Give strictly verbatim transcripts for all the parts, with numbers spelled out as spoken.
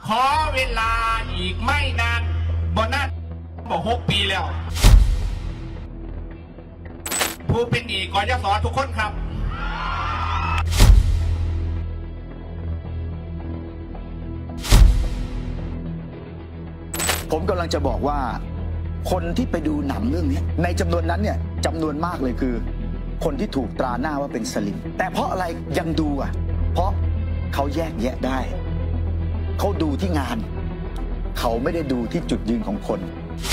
ขอเวลาอีกไม่นานบนนั้นบอกหกปีแล้วผู้เป็นหนี้กยศทุกคนครับผมกำลังจะบอกว่าคนที่ไปดูหนังเรื่องนี้ในจำนวนนั้นเนี่ยจำนวนมากเลยคือคนที่ถูกตราหน้าว่าเป็นสลิมแต่เพราะอะไรยังดูอ่ะเพราะเขาแยกแยะได้เขาดูที่งานเขาไม่ได้ดูที่จุดยืนของคน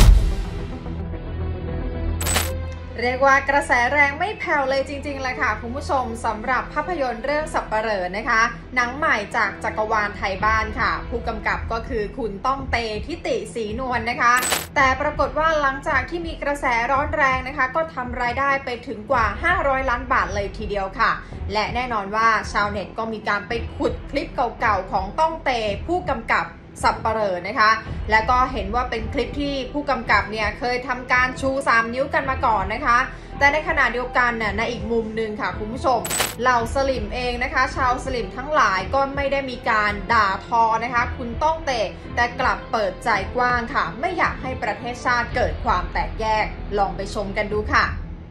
เรียกว่ากระแสแรงไม่แผ่วเลยจริงๆเลยค่ะคุณผู้ชมสำหรับภาพยนตร์เรื่องสัปเหร่อนะคะหนังใหม่จากจักรวาลไทยบ้านค่ะผู้กำกับก็คือคุณต้องเตทิติศรีนวลนะคะแต่ปรากฏว่าหลังจากที่มีกระแสร้อนแรงนะคะก็ทำรายได้ไปถึงกว่าห้าร้อยล้านบาทเลยทีเดียวค่ะและแน่นอนว่าชาวเน็ตก็มีการไปขุดคลิปเก่าๆของต้องเตผู้กำกับสัปเหร่อนะคะและก็เห็นว่าเป็นคลิปที่ผู้กำกับเนี่ยเคยทำการชูสามนิ้วกันมาก่อนนะคะแต่ในขณะเดียวกันน่ะในอีกมุมหนึ่งค่ะคุณผู้ชมเหล่าสลิมเองนะคะชาวสลิมทั้งหลายก็ไม่ได้มีการด่าทอนะคะคุณต้องเตะแต่กลับเปิดใจกว้างค่ะไม่อยากให้ประเทศชาติเกิดความแตกแยกลองไปชมกันดูค่ะ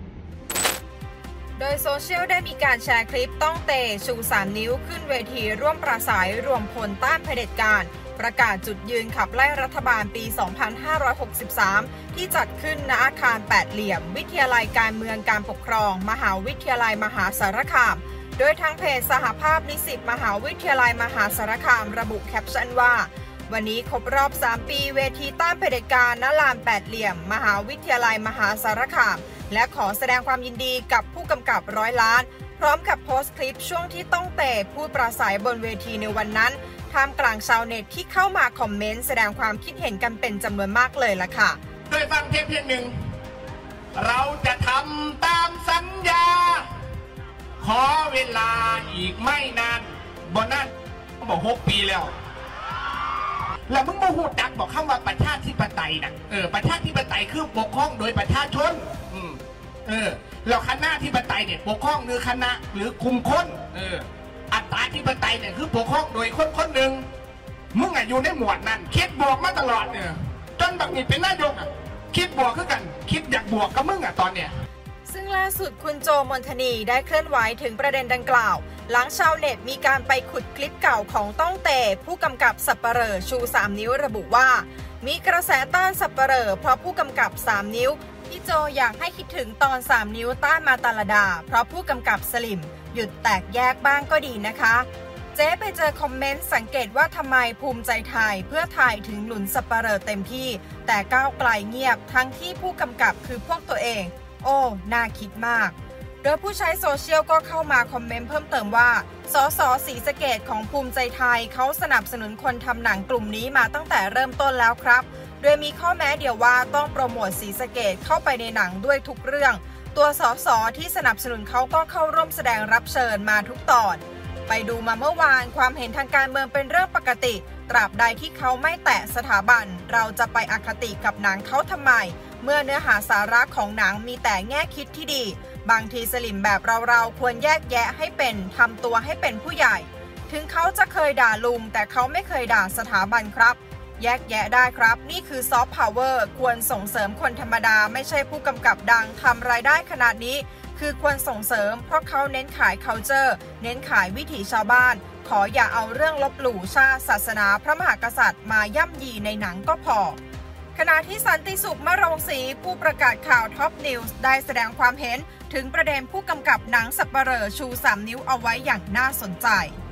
โดยโซเชียลได้มีการแชร์คลิปต้องเตะชูสามนิ้วขึ้นเวทีร่วมปราศัยรวมพลต้านเผด็จการประกาศจุดยืนขับไล่รัฐบาลปี สองพันห้าร้อยหกสิบสาม ที่จัดขึ้นณอาคารแปดเหลี่ยมวิทยาลัยการเมืองการปกครองมหาวิทยาลัยมหาสารคามโดยทางเพจสหภาพนิสิตมหาวิทยาลัยมหาสารคามระบุแคปชั่นว่าวันนี้ครบรอบสามปีเวทีต้านเผด็จการณลานแปดเหลี่ยมมหาวิทยาลัยมหาสารคามและขอแสดงความยินดีกับผู้กำกับร้อยล้านพร้อมกับโพสต์คลิปช่วงที่ต้องเตะพูดปราศัยบนเวทีในวันนั้นท่ามกลางชาวเน็ตที่เข้ามาคอมเมนต์แสดงความคิดเห็นกันเป็นจำนวนมากเลยล่ะค่ะโดยฟังเพียงเพียงหนึ่งเราจะทำตามสัญญาขอเวลาอีกไม่นานบนนั้นบอกหกปีแล้วแล้วมึงมาหูดักบอกคำว่าประชาธิปไตยนะเออประชาธิปไตยคือปกครองโดยประชาชนอืมเออแล้วคณะธิปไตยเนี่ยปกครองหรือคณะหรือคุมคนเอออัตตาธิปไตยเนี่ยคือปกครองโดยคนคนหนึ่งมึงอ่ะอยู่ในหมวดนั้นคิดบวกมาตลอดเนี่ยจนบางทีเป็นนายกอ่ะคิดบวกคือกันคิดอยากบวกกับมึงอ่ะตอนเนี้ยซึ่งล่าสุดคุณโจมนทนีได้เคลื่อนไหวถึงประเด็นดังกล่าวหลังชาวเน็ตมีการไปขุดคลิปเก่าของต้องเตผู้กำกับสัปเหร่อชูสามนิ้วระบุว่ามีกระแสต้านสัปเหร่อเพราะผู้กำกับสามนิ้วพี่โจอยากให้คิดถึงตอนสามนิ้วต้านมาตาลดาเพราะผู้กำกับสลิมหยุดแตกแยกบ้างก็ดีนะคะเจ๊ไปเจอคอมเมนต์สังเกตว่าทำไมภูมิใจไทยเพื่อไทยถึงหนุนสัปเหร่อเต็มที่แต่ก้าวไกลเงียบทั้งที่ผู้กำกับคือพวกตัวเองโอ้น่าคิดมากโดยผู้ใช้โซเชียลก็เข้ามาคอมเมนต์เพิ่มเติมว่าสสศรีสะเกษของภูมิใจไทยเขาสนับสนุนคนทำหนังกลุ่มนี้มาตั้งแต่เริ่มต้นแล้วครับโดยมีข้อแม้เดียวว่าต้องโปรโมทศรีสะเกษเข้าไปในหนังด้วยทุกเรื่องตัวสสที่สนับสนุนเขาก็เข้าร่วมแสดงรับเชิญมาทุกตอนไปดูมาเมื่อวานความเห็นทางการเมืองเป็นเรื่องปกติตราบใดที่เขาไม่แตะสถาบันเราจะไปอคติกับหนังเขาทำไมเมื่อเนื้อหาสาระของหนังมีแต่แง่คิดที่ดีบางทีสลิมแบบเราๆควรแยกแยะให้เป็นทำตัวให้เป็นผู้ใหญ่ถึงเขาจะเคยด่าลุงแต่เขาไม่เคยด่าสถาบันครับแยกแยะได้ครับนี่คือซอฟต์พาวเวอร์ควรส่งเสริมคนธรรมดาไม่ใช่ผู้กำกับดังทำรายได้ขนาดนี้คือควรส่งเสริมเพราะเขาเน้นขาย culture เน้นขายวิถีชาวบ้านขออย่าเอาเรื่องลบหลู่ชาติศาสนาพระมหากษัตริย์มาย่ำยีในหนังก็พอขณะที่สันติสุขมะโรงศรีผู้ประกาศข่าวท็อปนิวส์ได้แสดงความเห็นถึงประเด็นผู้กำกับหนังสัปเหร่อชูสามนิ้วเอาไว้อย่างน่าสนใจ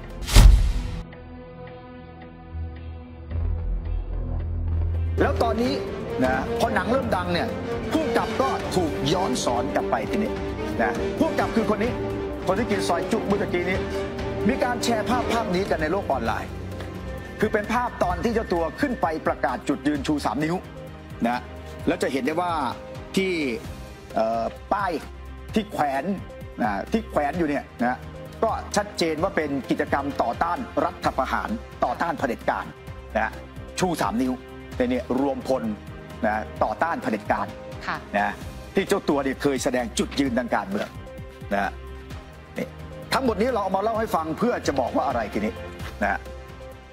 แล้วตอนนี้นะพอหนังเริ่มดังเนี่ยผู้กำกับก็ถูกย้อนสอนกลับไปทีนี้นะผู้กำกับคือคนนี้คนที่กินซอยจุกเมื่อกี้นี้มีการแชร์ภาพภาพนี้กันในโลกออนไลน์คือเป็นภาพตอนที่เจ้าตัวขึ้นไปประกาศจุดยืนชูสามนิ้วนะแล้วจะเห็นได้ว่าที่ป้ายที่แขวนนะที่แขวนอยู่เนี่ยนะก็ชัดเจนว่าเป็นกิจกรรมต่อต้านรัฐประหารต่อต้านเผด็จการนะชูสามนิ้วในเนี่ยรวมพลนะต่อต้านเผด็จการนะที่เจ้าตัวเนี่ยเคยแสดงจุดยืนทางการเมืองนะทั้งหมดนี้เราเอามาเล่าให้ฟังเพื่อจะบอกว่าอะไรทีนี้นะ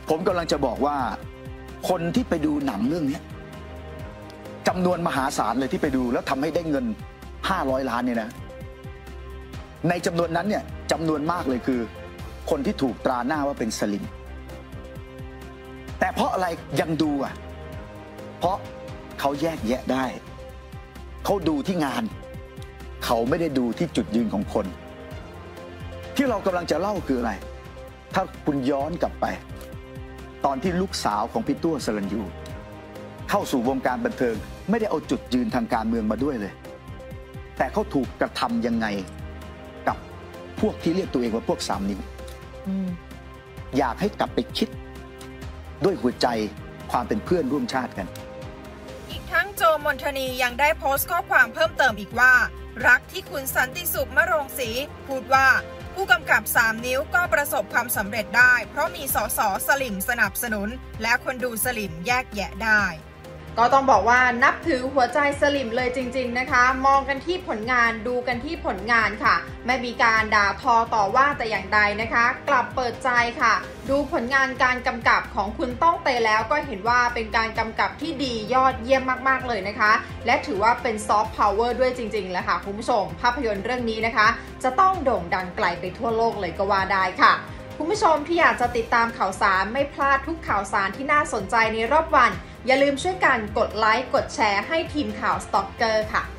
ผมกำลังจะบอกว่าคนที่ไปดูหนังเรื่องนี้จำนวนมหาศาลเลยที่ไปดูแล้วทำให้ได้เงินห้าร้อยล้านเนี่ยนะในจำนวนนั้นเนี่ยจำนวนมากเลยคือคนที่ถูกตราหน้าว่าเป็นสลิมแต่เพราะอะไรยังดูอ่ะเพราะเขาแยกแยะได้เขาดูที่งานเขาไม่ได้ดูที่จุดยืนของคนที่เรากำลังจะเล่าคืออะไรถ้าคุณย้อนกลับไปตอนที่ลูกสาวของพี่ตัวสรัญญูเข้าสู่วงการบันเทิงไม่ได้เอาจุดยืนทางการเมืองมาด้วยเลยแต่เขาถูกกระทำยังไงกับพวกที่เรียกตัวเองว่าพวกสามนิ้วอยากให้กลับไปคิดด้วยหัวใจความเป็นเพื่อนร่วมชาติกันอีกทั้งโจมนทนียังได้โพสต์ข้อความเพิ่มเติมอีกว่ารักที่คุณสันติสุขมะโรงศรีพูดว่าผู้กำกับสามนิ้วก็ประสบความสำเร็จได้เพราะมีสสสลิมสนับสนุนและคนดูสลิมแยกแยะได้ก็ต้องบอกว่านับถือหัวใจสลิมเลยจริงๆนะคะมองกันที่ผลงานดูกันที่ผลงานค่ะไม่มีการด่าทอต่อว่าแต่อย่างใดนะคะกลับเปิดใจค่ะดูผลงานการกำกับของคุณต้องเตแล้วก็เห็นว่าเป็นการกำกับที่ดียอดเยี่ยมมากๆเลยนะคะและถือว่าเป็นซอฟต์พาวเวอร์ด้วยจริงๆแหละค่ะคุณผู้ชมภาพยนตร์เรื่องนี้นะคะจะต้องโด่งดังไกลไปทั่วโลกเลยก็ว่าได้ค่ะคุณผู้ชมที่อยากจะติดตามข่าวสารไม่พลาดทุกข่าวสารที่น่าสนใจในรอบวันอย่าลืมช่วยกันกดไลค์กดแชร์ให้ทีมข่าวสต็อกเกอร์ค่ะ